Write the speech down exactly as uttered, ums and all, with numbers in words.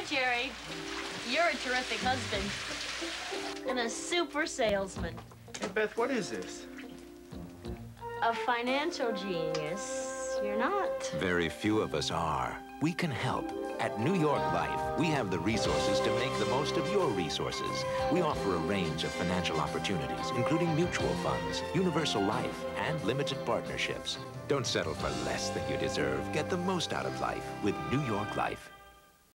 Jerry. You're a terrific husband. And a super salesman. Hey, Beth, what is this? A financial genius. You're not. Very few of us are. We can help. At New York Life, we have the resources to make the most of your resources. We offer a range of financial opportunities, including mutual funds, universal life, and limited partnerships. Don't settle for less than you deserve. Get the most out of life with New York Life.